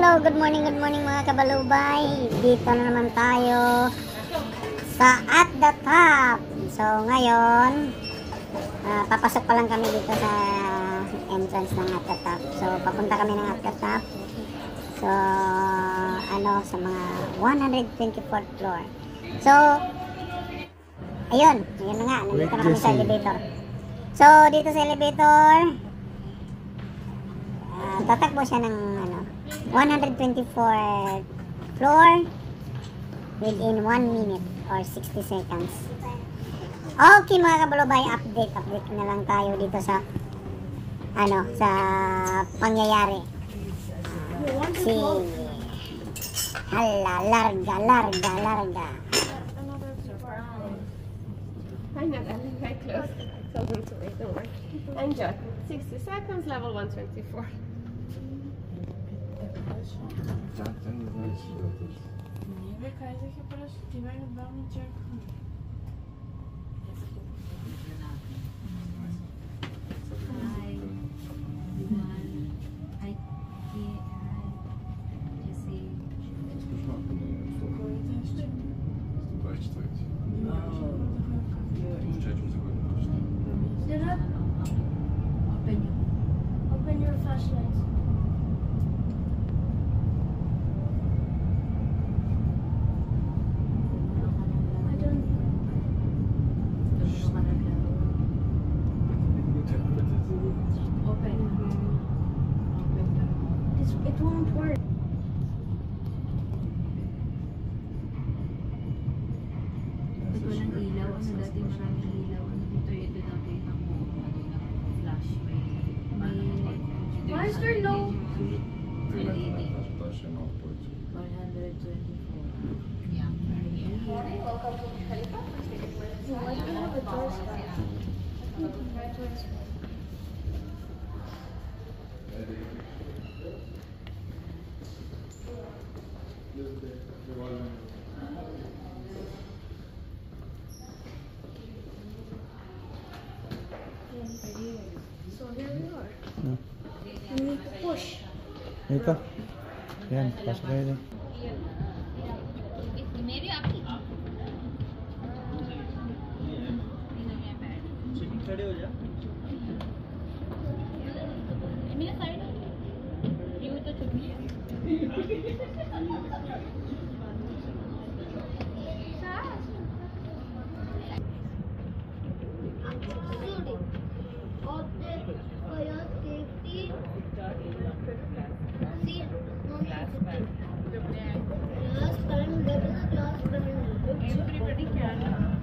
Hello, good morning mga kabalubay. Dito na naman tayo sa At The Top. So ngayon, papasok pa lang kami dito sa entrance ng At The Top. So papunta kami ng At The Top. So sa mga 124th floor. So ayun na nga, nandito na kami sa elevator. So dito sa elevator, tatakbo siya ng 124th floor within 1 minute or 60 seconds. Okay mga kabalubay, update na lang tayo dito sa sa pangyayari. Larga. I'm not very close. So don't worry. Enjoy. 60 seconds, level 124. Nie wykaże się po prostu dziwnym bałniczem. Open your flashlights. It won't work. Walang ilaw. Dati maraming ilaw. Ito dati ng flash. Why is there no? 124. Yeah. Morning, welcome to Khalifa. Why do you have a door stop? So here we are. You need to push. Ito. Yan, pasok kayo din. Everybody can.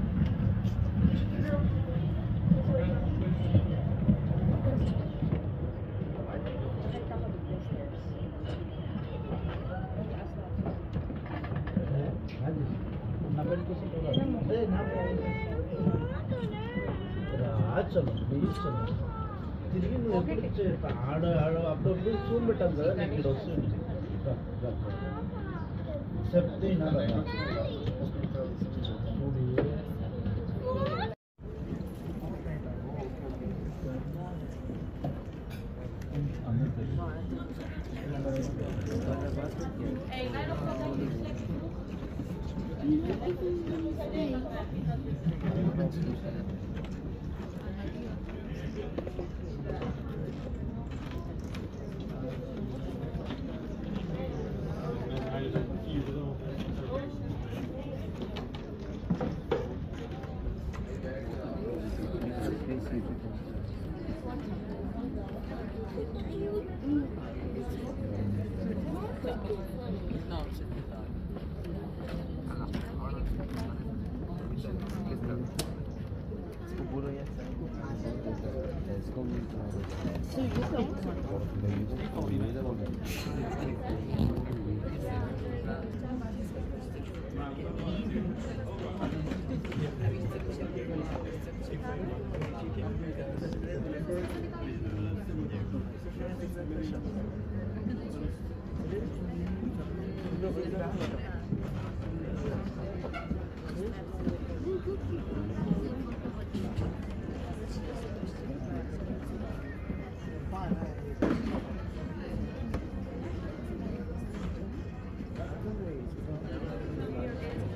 తిరిగి నువ్వు ఎప్పుడు అప్పుడప్పుడు చూపెట్టాం కదా నీకు ఇక్కడ వస్తుంది చెప్తే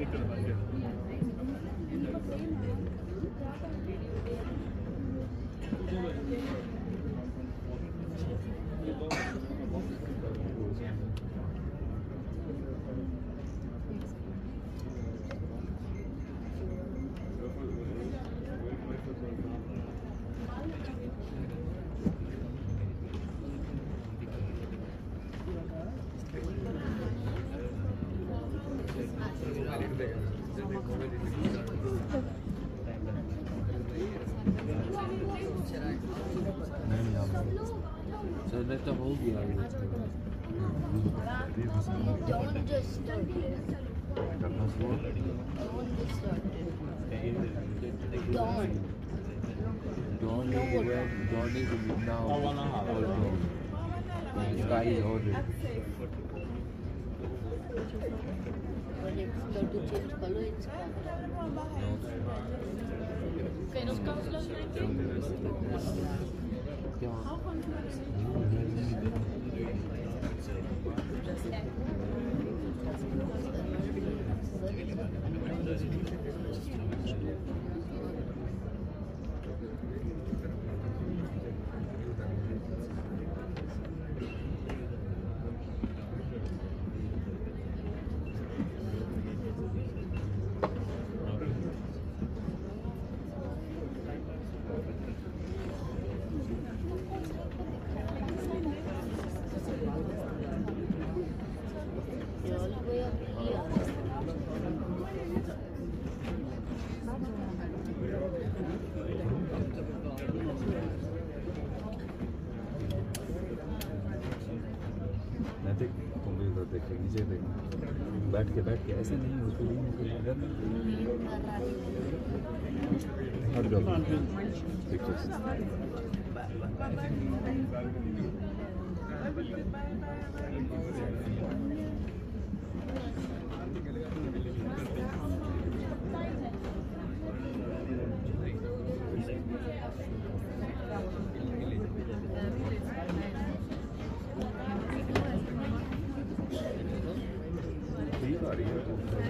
So let the whole be Don't just start it. Don't just start it. Dawn is now all dawn. Sky is ordered. But if you start to change color, it's gone. You're all the way up here. नैतिक तुम भी तो देखे नीचे देख बैठ के ऐसे नहीं उसको हट जाओ पिक्चर्स ठीक आ रही है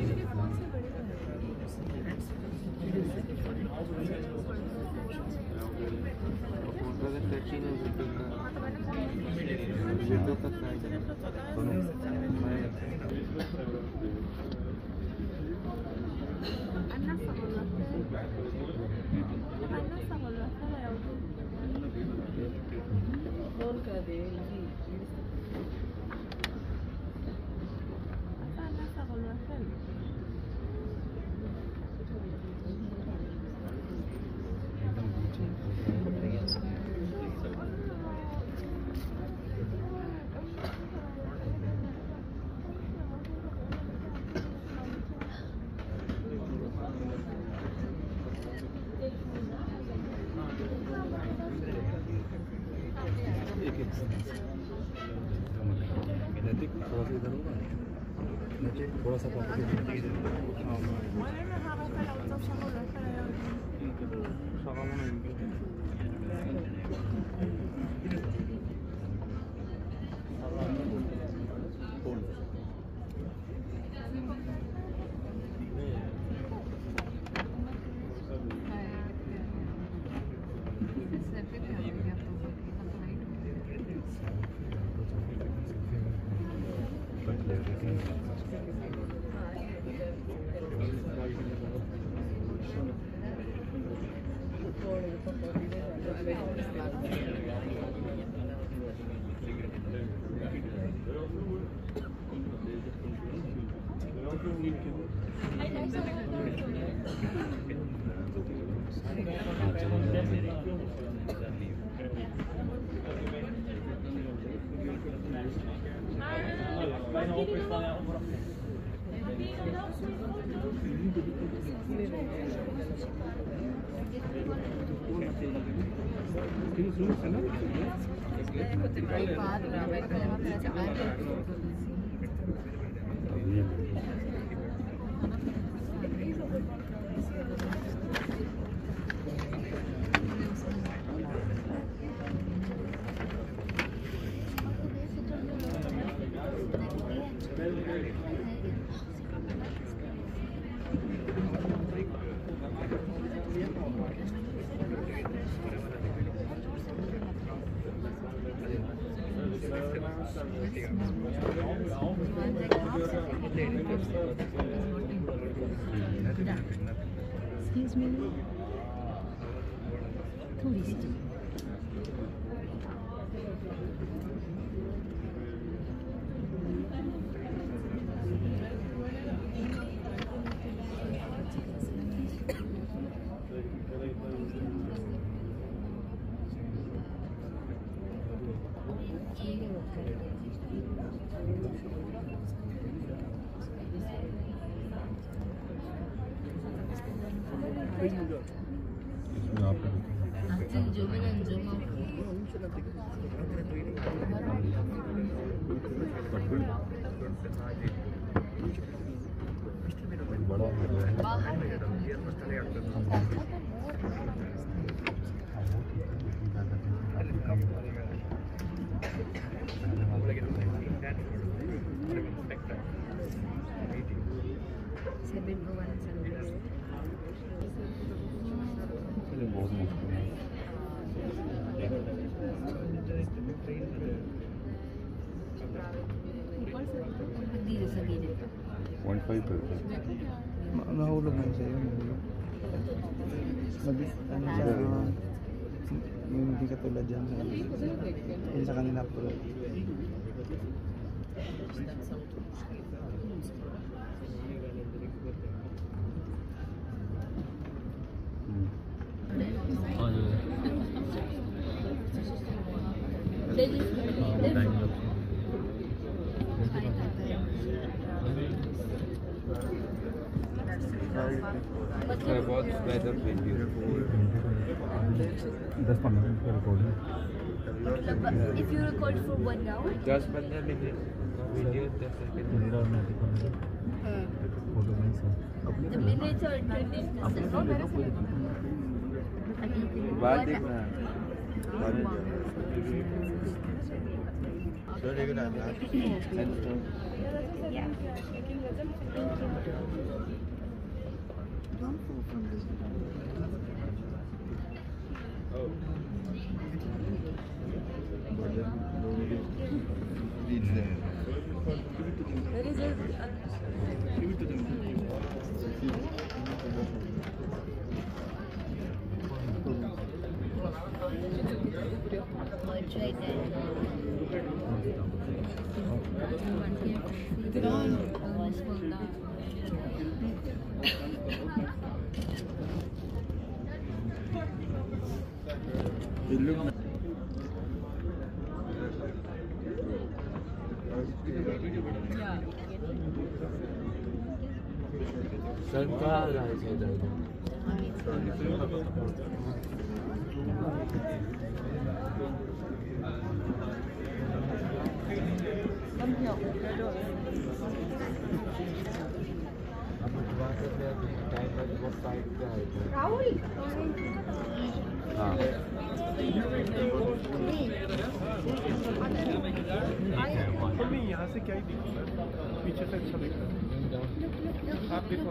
नैतिक थोड़ा सा इधर होगा थोड़ा सा Excuse me. थोड़ी सी बहुत मुश्किल है। One five percent. Nahulog na siya yun. Ano siya, yung hindi katulad dyan. Yun sa kanila po. What's weather with you? 10-15 minutes for recording. If you record for 1 hour, 10-15 minutes video 10 seconds. the minutes are 20 बाद देखना सन कहाँ जाए इधर मम्मी यहाँ से क्या ही दिख रहा है पीछे से अच्छा दिख रहा है आप देखो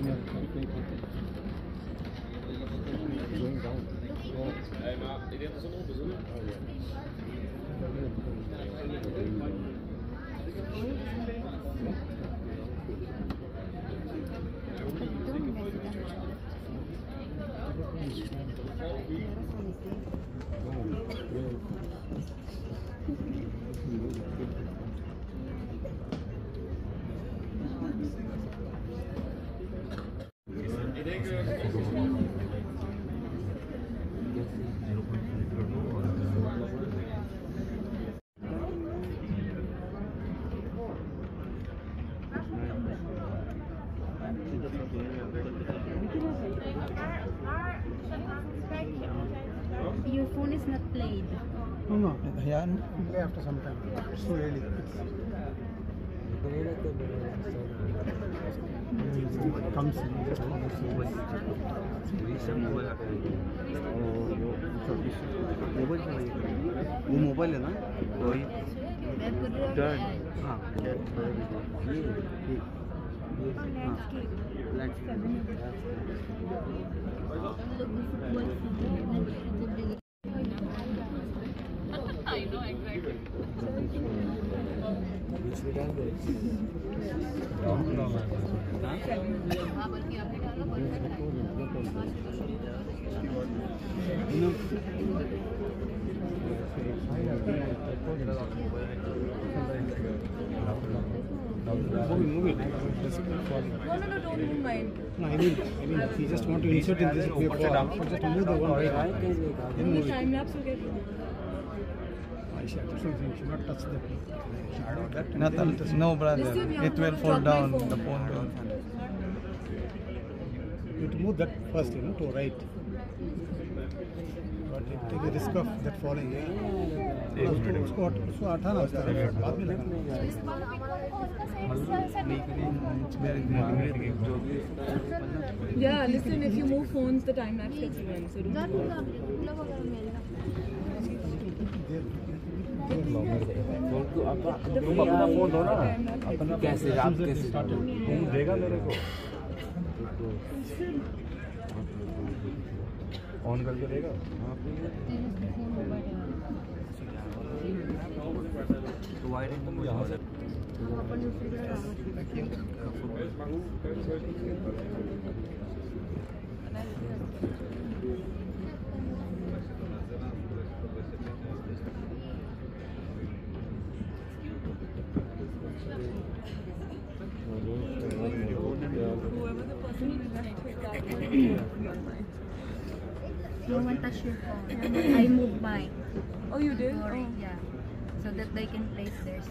Your phone is not played. No, hayaan mo. Play after some time. It's too early. It comes in just वो मोबाइल है ना वही मैं put it on the edge. हाँ Look, football. I know. Move it. Just falling. No, don't mind. No, I mean, you just want to insert in this way forward. So just move the one right. Then move it. Time lapse will get. I should not touch the shadow. That Nothing. No, brother. It will fall down. The phone will. You have to move that first, to right. But take the risk of that falling. उसको हटाना उसका बाद में लगाना. Yeah, listen, if you move phones, the time lapse gets ruined. So don't do that. तुम अपना फोन दो ना. कैसे आप कैसे तुम देगा मेरे को ऑन करके देगा. तो वाइड एकदम यहाँ से Whoever the person is left with that one, No one touched your phone. I moved mine. Oh, you did? Sorry, yeah. So that they can place theirs.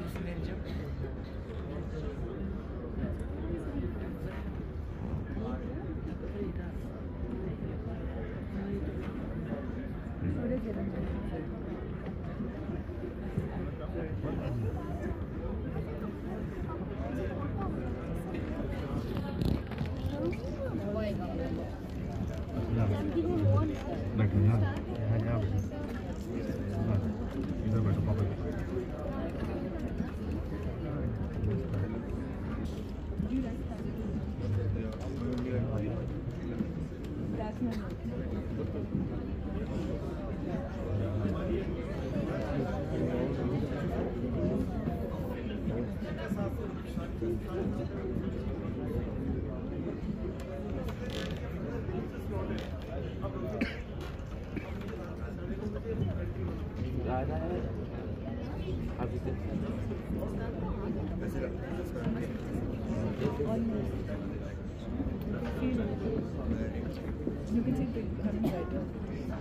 You can see the coming right now.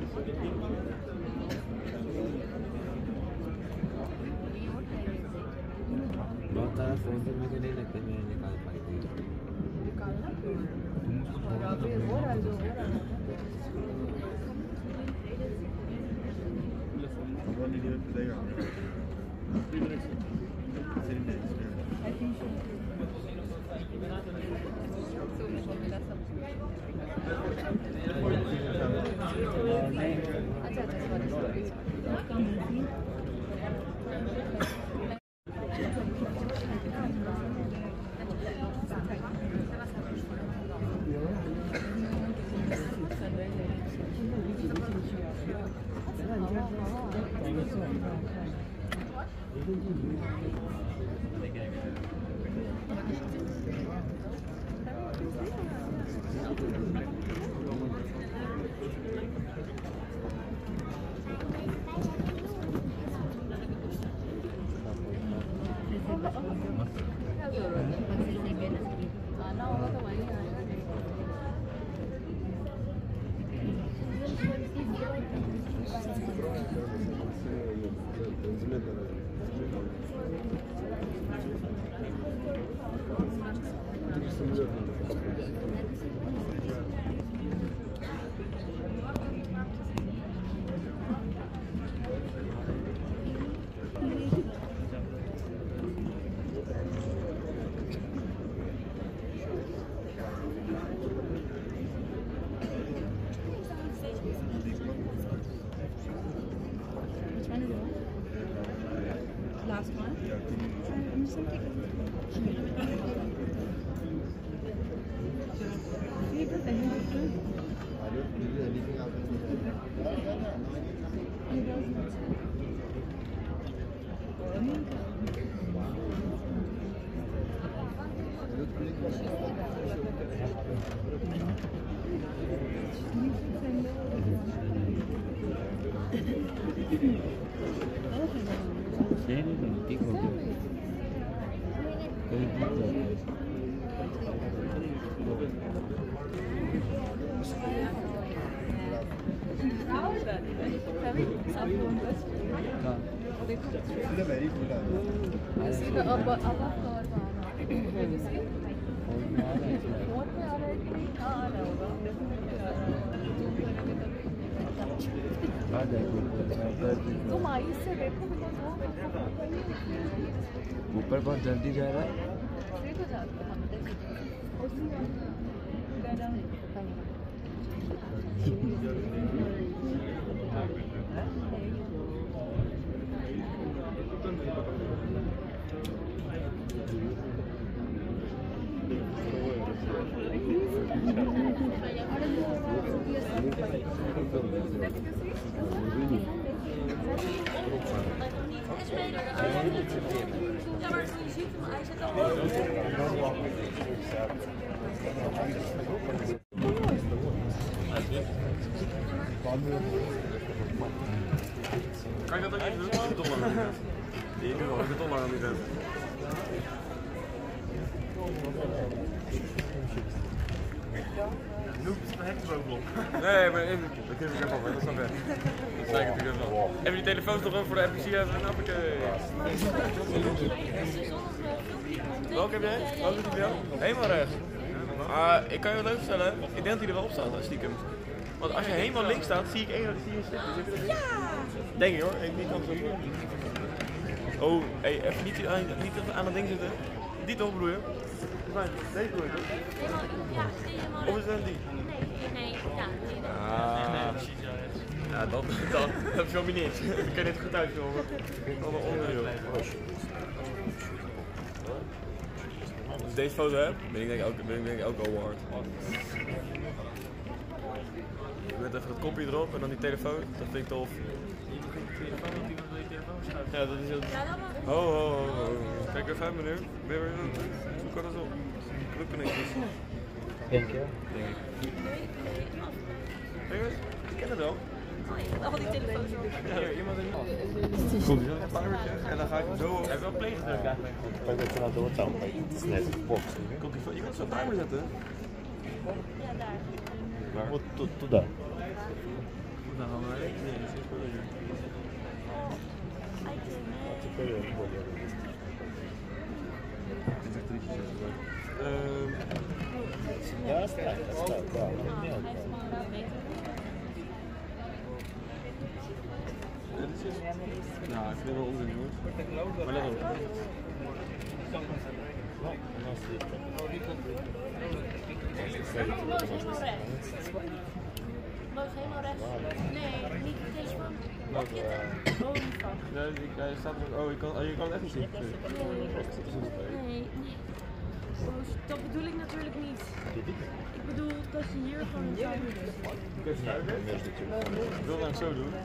बहुत सारा फोन से मुझे नहीं लगता मैं निकाल पाई. Last one? I'm just gonna take a See if there's any difference. I don't feel anything else. It doesn't. ऊपर बहुत जल्दी जा रहा है। Kan je dat ook even doen? Ik het langer niet. Ik het langer niet. Noep, de hek er ook op. Nee, maar even. Dat geef ik even op, dat is dan weg. Dat zei ik natuurlijk even wel. Even die telefoons nog voor de NPC hebben en appeke. Welke heb jij? Welke is die voor jou? Helemaal rechts. Ik kan je wel leuk vertellen, ik denk dat hij er wel op staat, stiekem. Want als je helemaal links staat, zie ik één stipje. Ja! Denk ik hoor, ik niet kan zo. Oh, hey, even niet aan het ding zitten. Die toch bedoel je? Deze bedoel je toch? Ja, helemaal. Of is het die? Nee, ja. Ja, dat film je niet. Ik kan dit goed uitfilmen. Wat een onderdeel. Als ik deze foto heb, ben ik denk ik ook al hard. Met even het kopje erop en dan die telefoon, dat vind ik tof. Ja, dat is heel... Ho. Kijk even uit meneer. Hoe kan dat op? Clubconnecties. Denk je? Denk ik. Kijk eens, ik ken het wel. Al die telefoons op. Ja, iemand in de komt hij een timertje en dan ga ik hem zo... Hij heeft wel play gedrukt eigenlijk. Kan je dat door het zo? Het is net een box. Je kan zo'n timer zetten. Ja, daar. Waar? Tot daar. Goed, dan gaan we naar links. Nee, dat is goed. Ja, dat staat. Ja, ik vind het wel onzin hoor. Maar let op. Boos helemaal rechts. Nee, niet de telefoon. Nee, hij staat er. Oh, je kan het echt niet zien. Nee. Boos, dat bedoel ik natuurlijk niet. Ik bedoel dat je hier gewoon een timer Kun je schuiven? Ik wil het zo doen.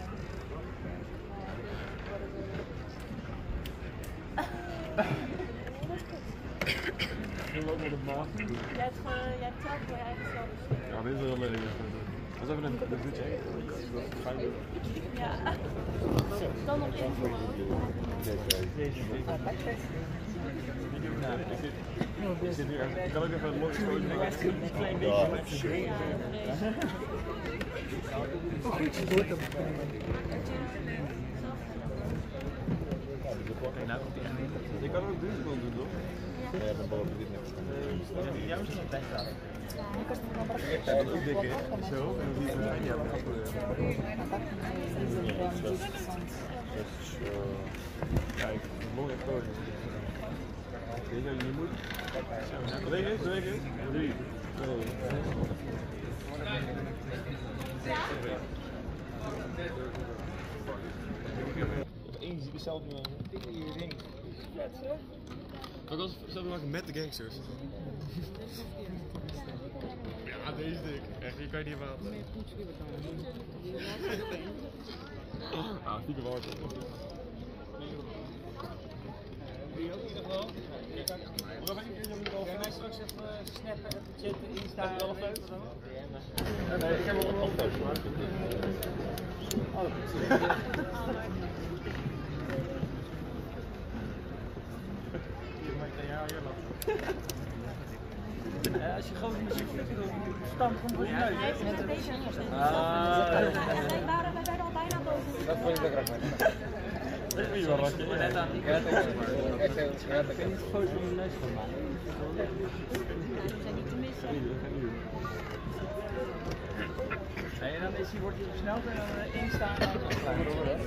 Je loopt met het maag. Jij telt voor je eigen zelf. Ja, dit is wel leuk. Dat is even een budget. Ja. Dan nog één voor. Ik zit hier echt. Kan ook even een los stoten. Ja, je kan ook dit doen, toch? ja, dan boven dit net. Jouw is nog best aan. Dat is ook dik, hè? Zo, en dan zie je het ja, kijk, mooi echt goed. Deze je moet. Zo, weet je? 3, 2, 1. Eén dezelfde ring. Ook als hetzelfde maken met de gangsters. Ja, deze dik. Echt, hier kan je niet praten. Ah, stiekem hard. Hoe ga ik een keer zo al straks straks even snappen, even chatten, Insta. Nee, ik heb wel wat foto's gemaakt. Als je gewoon muziek vindt, dan stamp gewoon voor je neus. Hij heeft met deze ingesteld. Ah, Wij werden al bijna boven. Dat vond ik lekker. ik weet wel wat je Net aan die Ik heb niet foto's van mijn neus gemaakt. Die zijn niet te missen. En dan wordt hij versneld en dan Insta en dan afsluiten.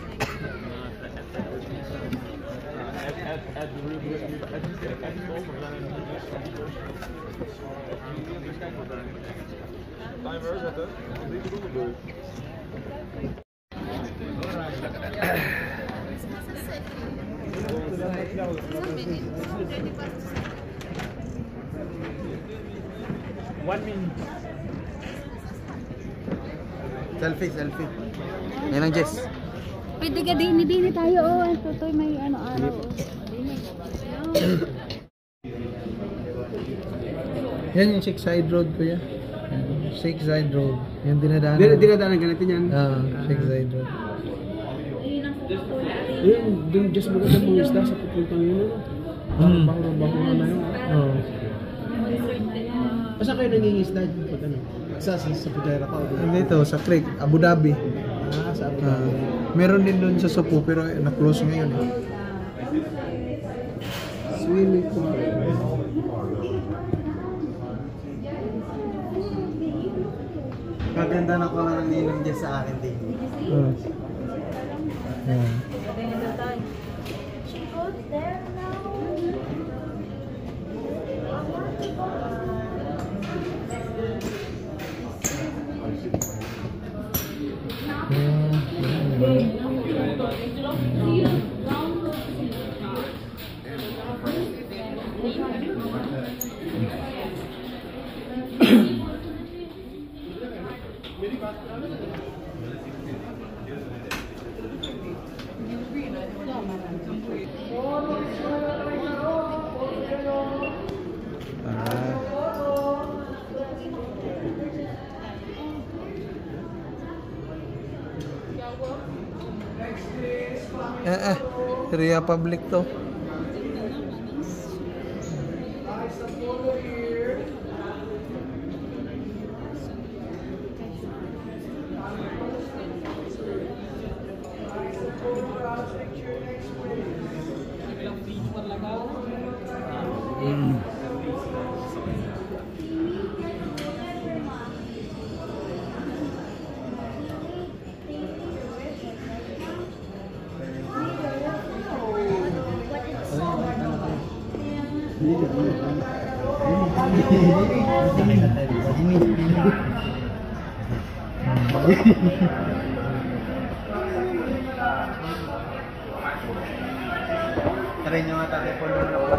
Timer zetten. Niet de doelbeurt. Selfie. Yan ang Jess. Pwede ka dini tayo, oh. Tutoy may ano-araw, oh. Yan yung Six Side Road, kuya. Six Side Road. Yung dinadaanan. Dinadaanan ganito yan? Six Side Road. Yung just bukas ng mga isda sa pupuntang yun. Bahura na yun. Oo. Basta kayo nangingisda pag ano? Sa Pudera pa. Dito, sa Creek, Abu Dhabi. Sa Abu Dhabi. Meron din doon sa Supu, pero na-close ngayon. Swimming pool. Maganda na ko lang ninong dyan sa akin din. Area public to. Try nyo nga tatay po naman ako.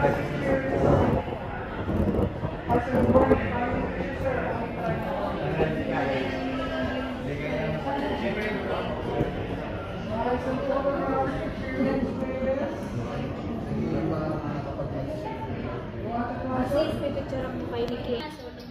Sis, may picture ang mukha ni Kate.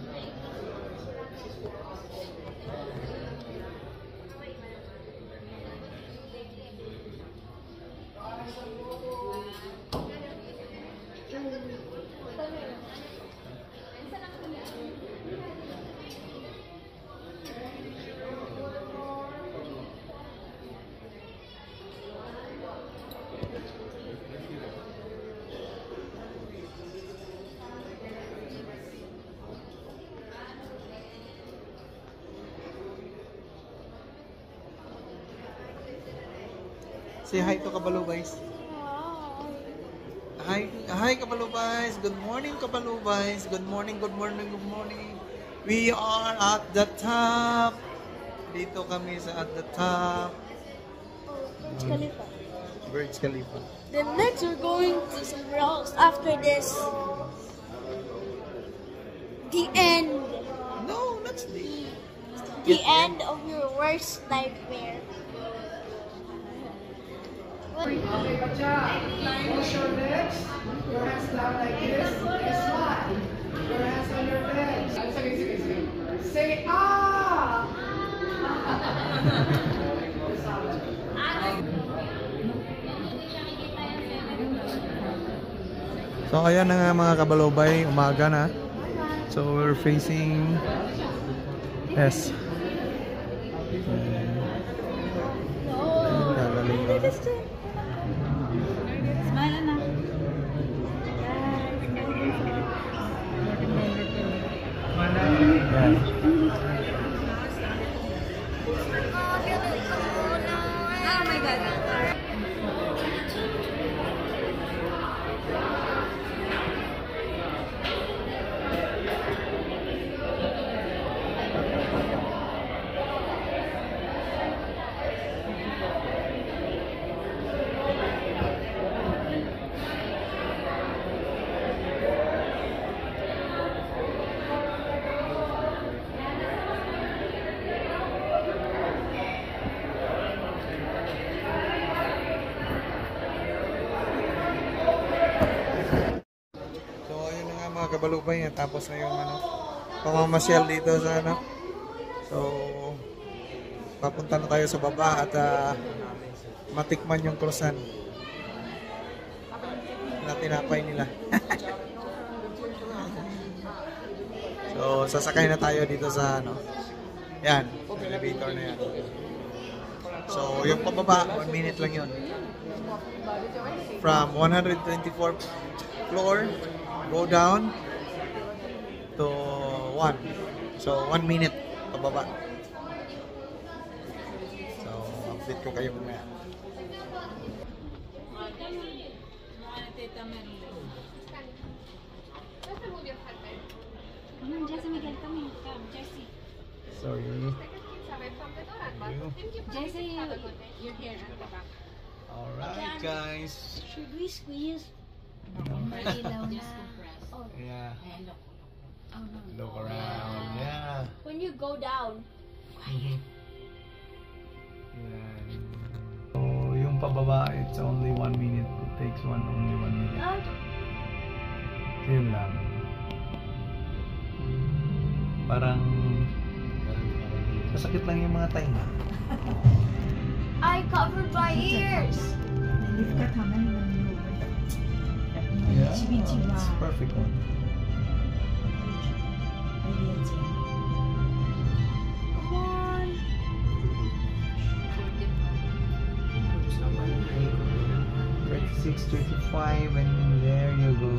Say hi to Kabalubays. Hi Kabalubays. Good morning Kabalubays. Good morning. We are at the top. Dito kami sa at the top. Burj Khalifa. Burj Khalifa. Then next we're going to somewhere else after this. The end. No, that's The end of your worst nightmare. Okay, Bacha, close your legs, your hands down like this, and smile. So ayan na nga mga kabalobay, umaga na. So we're facing S. Gagaling na. Smile na. Yan. Oh my God. So ayun na nga mga kabalubay, tapos na yung pamamasyal dito sa So papunta na tayo sa baba at matikman yung croissant na tinapay nila. So sasakay na tayo dito sa yan, elevator na yan. So yung pababa, 1 minute lang yun. From 124th floor, go down to 1. So 1 minute pababa. So update ko kayo mamaya. Jesse Miguel, come. Jesse. Sorry. Jesse, you're here at the back. Alright guys. Should we squeeze? Yeah. Look around. Yeah. When you go down. Yan. So, yung pababa, it's only 1 minute. It takes only 1 minute. Yun lang. Parang sasakit lang yung mga tainga. I covered my ears. Yeah, it's perfect one. Come on. 36, 35, and there you go.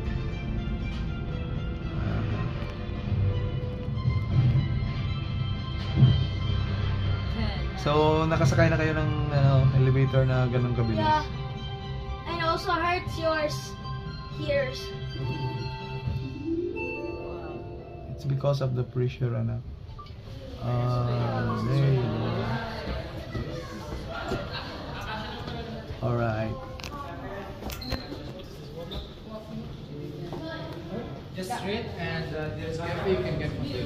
So, nakasakay na kayo ng elevator na ganun kabilis. Yeah. And also hurts yours ears. It's because of the pressure, there you go. Alright. Just straight and there's cafe you can get from there.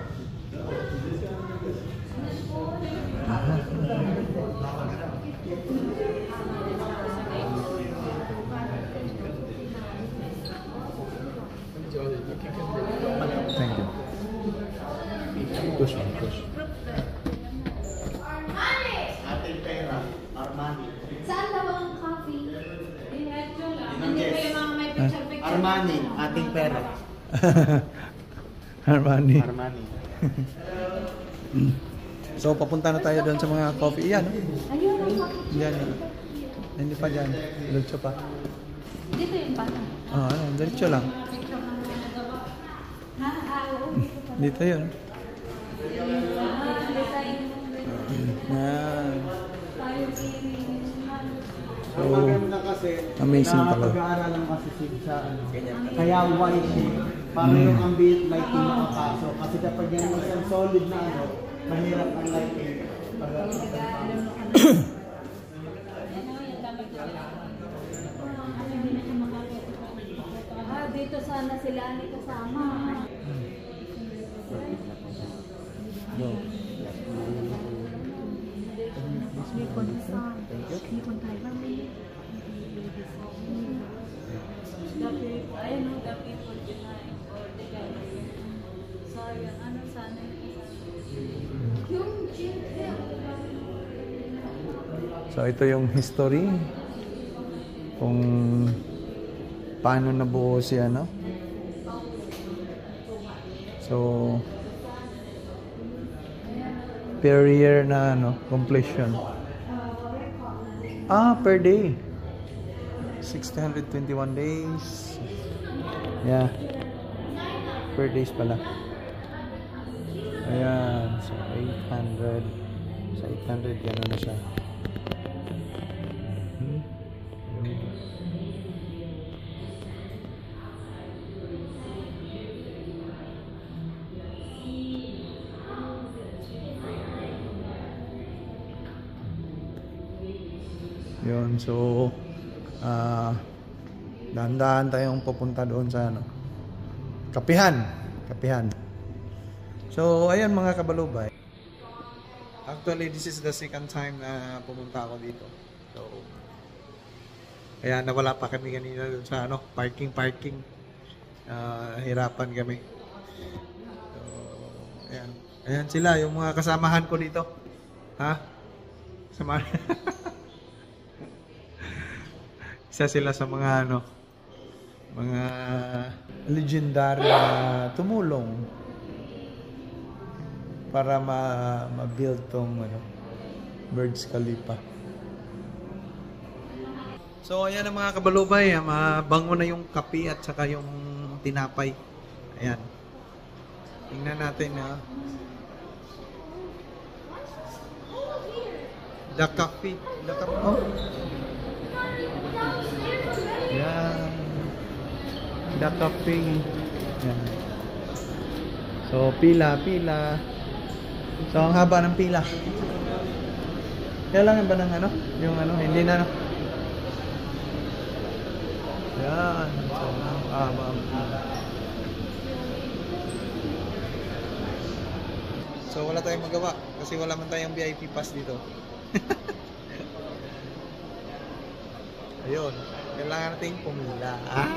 Thank you. Push one, push. Saan daw ang coffee? Armani, ating pera. Armani. Armani. So, papunta na tayo doon sa mga coffee. Yan, no? Ayun ang coffee. Yan. Hindi pa dyan. Diretso pa. Dito yung bata. Oo, diretso lang. Dito yun. Yan. So, amazing talaga. Pag-aaralan kasi sa kaya white para yung ambient lighting makapasok. Kasi kapag yan isang solid na mahirap ang lighting. Dito sana sila ni kasama. Go. มีคนไทยบ้างไหมayun no, the people behind or the guy. Sayang, ano sana yung So ito yung history kung paano nabuo si ano. So per year na ano, completion. Per day. 621 days. Yeah. Per days pala. Ayan. So 800. Sa 800 gano'n na siya. Yun, so dahan-dahan tayong pupunta doon sa ano, Kapihan. So ayan mga kabalubay, actually this is the second time na pumunta ako dito. So kaya nawala pa kami kanina doon sa ano, parking. Hirapan kami. So ayan sila yung mga kasamahan ko dito. Ha? Sama. Isa sila sa mga ano, mga legendary na tumulong para ma-build tong ano, Burj Khalifa. So ayan ang mga kabalubay, mabango na yung kape at saka yung tinapay. Ayan. Tingnan natin ha. The coffee. Oh. Yan. The coffee. Yan. So, pila. So, ang haba ng pila. Kailangan ba ng ano? Yung ano, hindi na ano. Yan. So, ang haba ang pila. So, wala tayong magawa kasi wala man tayong VIP pass dito. Ayun. Kailangan natin pumila.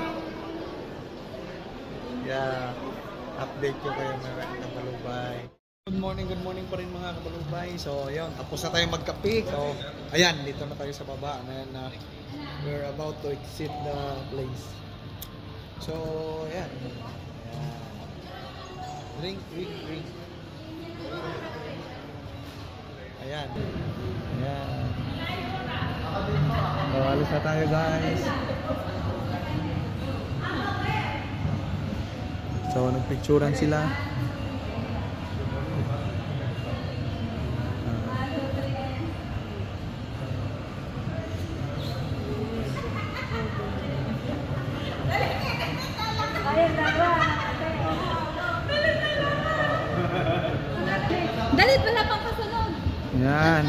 Yeah. Update ko kayo mga kabalubay. Good morning pa rin mga kabalubay. So, ayun. Tapos na tayong magkape. So, ayan. Dito na tayo sa baba. And we're about to exit the place. So, ayan. Drink. Ayan. So, alis na tayo guys. So, nagpicturan sila. Dali, wala pang kasunod. Yan.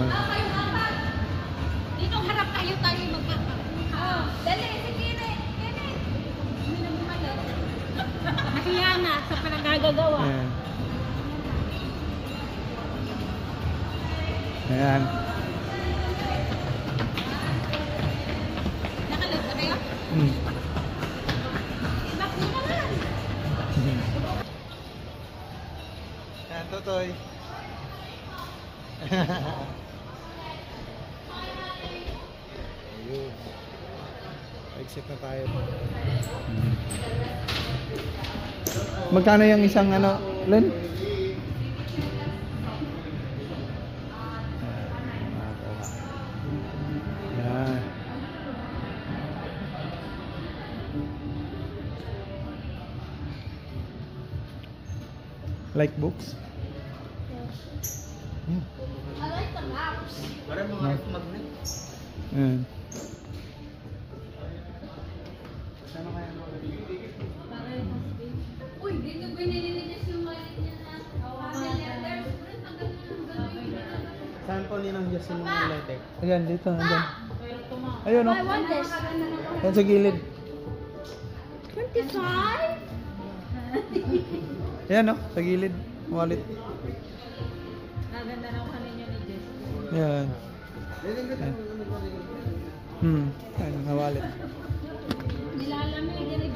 Dito harap tayo magpapa. Dali, sige. Nahiya nga sa pinagagagawa. Ayan. Nakalag na kayo? Yan, Totoy. Ayun. Exit na tayo. Magkano yung isang ano, Len? Yan. Like books? Yeah. I like the maps. Parang mga magnet. Yan. Uy, dito binilinis yung maliit niya na family letters. Saan po ninang Diyos yung mga letter? Ayan, dito, andyan. Ayun, I want this. Yan sa gilid. 25? Ayan, sa gilid. Wallet. Naganda raw kanina ni Jess. Yan. Ayan, na wallet. Nilalamig.